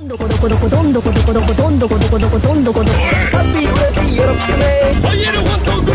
どこどこどこどんどこどこどこどんどこどこどこどんどこどこ。ハッピーブレッピーよろしくね。